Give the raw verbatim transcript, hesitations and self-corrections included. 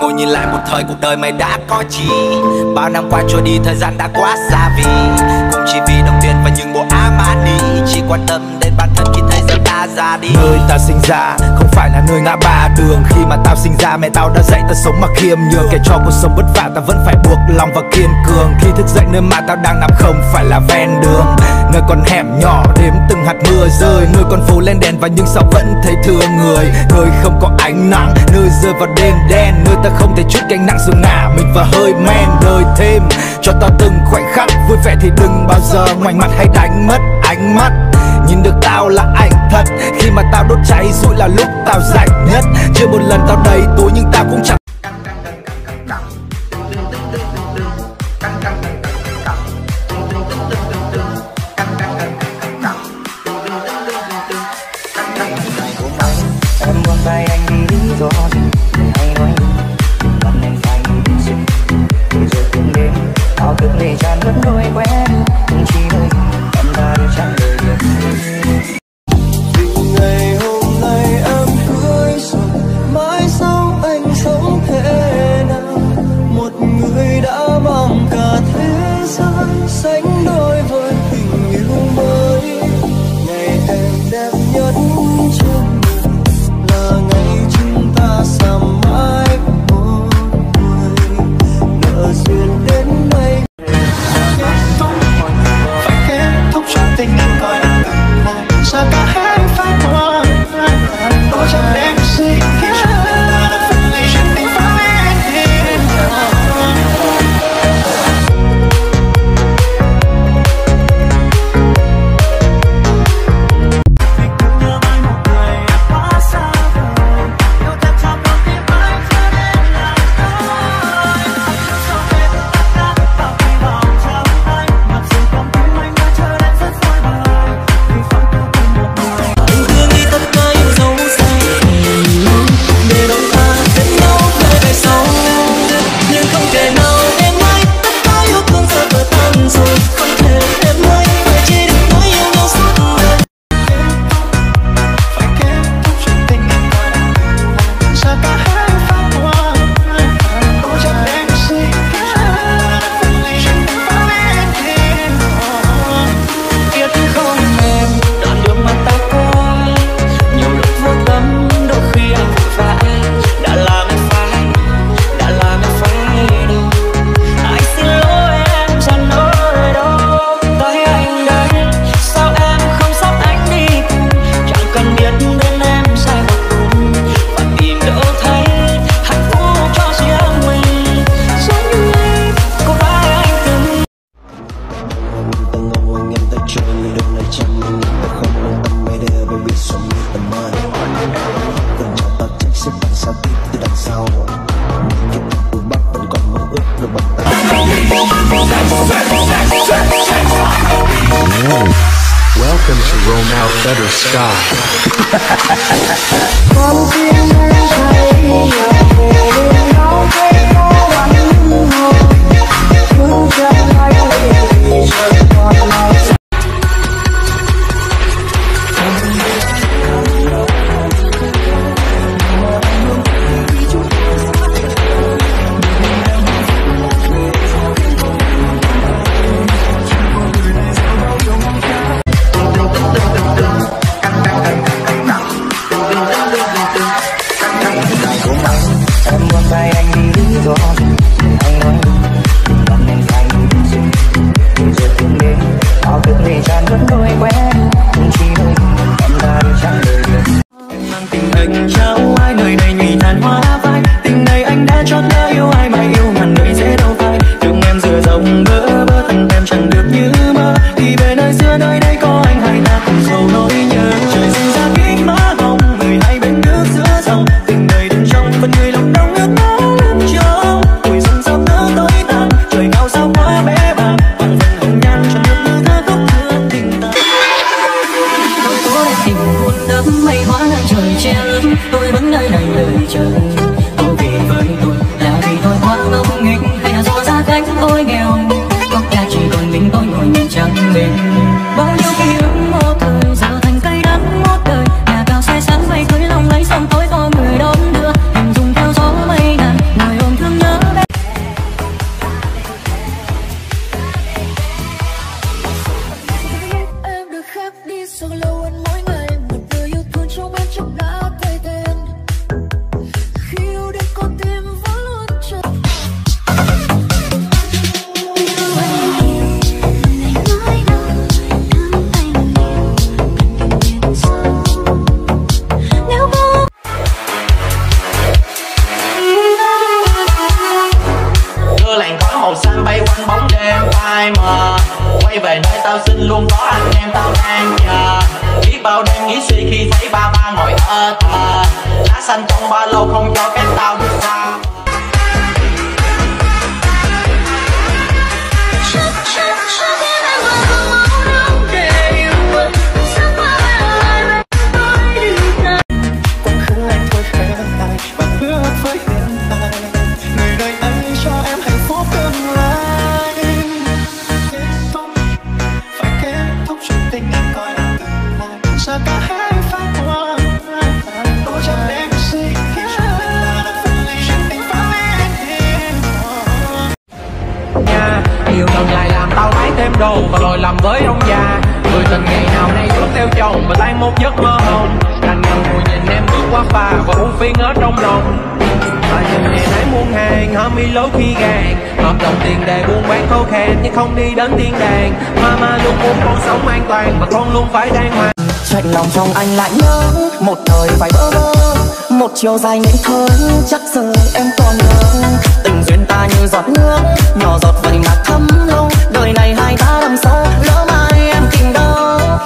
Ngồi nhìn lại một thời cuộc đời mày đã có chi. Bao năm qua trôi đi thời gian đã quá xa vì cũng chỉ vì đồng tiền và những bộ áo Armani. Chỉ quan tâm đến bản thân khi thấy giờ ta ra đi. Nơi ta sinh ra không phải là nơi ngã ba đường. Khi mà tao sinh ra mẹ tao đã dạy ta sống mà khiêm nhường. Kể cho cuộc sống vất vả ta vẫn phải buộc lòng và kiên cường. Khi thức dậy nơi mà tao đang nằm không phải là ven đường. Nơi con hẻm nhỏ đếm từng hạt mưa rơi. Nơi con phố lên đèn và nhưng sao vẫn thấy thương người. Nơi không có ánh nắng, nơi rơi vào đêm đen. Nơi ta không thể chút gánh nặng rồi ngả mình và hơi men. Đời thêm cho tao từng khoảnh khắc vui vẻ thì đừng bao giờ ngoảnh mặt hay đánh mất ánh mắt. Nhìn được tao là anh thật. Khi mà tao đốt cháy rụi là lúc tao rảnh nhất. Chưa một lần tao đầy túi nhưng tao cũng chẳng. Em buông tay anh đi lý do gì hay nói lần em phải đi gì thì rồi cũng đến bao cơn lệ tràn vẫn đôi quen cũng chỉ nơi em ta được chẳng lời được. Ngày hôm nay em cưới rồi mãi sau anh sống thế nào. Một người đã mang cả thế gian sánh đôi với tình yêu mới. Ngày em đẹp nhất trong là ngày chúng ta sắm mãi một người nợ duyên đến đây. Phải kết thúc chuyện tình anh coi là lại giờ cả hai phải qua tôi chẳng đem gì khi chúng ta đã phân ly chuyện tình phải lên. Welcome to Roam Out Better Sky. Em xanh trong ba lô không cho phép tao đi xa. Nhiều lần lại làm tao lấy thêm đồ và lồi lầm với ông già. Người tình ngày nào nay bước theo chồng và tan một giấc mơ hồng. Đành ngần ngồi nhìn em bước qua phà và buông phiền ở trong lòng. Tại nhìn ngày nãy muôn hàng hở mi lối khi gàn. Hợp đồng tiền đề buôn bán khô khan nhưng không đi đến thiên đàng. Mama luôn muốn con sống an toàn và con luôn phải đàng hoàng. Chạnh lòng trong anh lại nhớ một đời phải bơ vơ, một chiều dài ngây thơ chắc giờ em còn nhớ. Tình duyên ta như giọt nước nhỏ giọt vậy mà thấm lâu, đời này hai ta đắm sâu.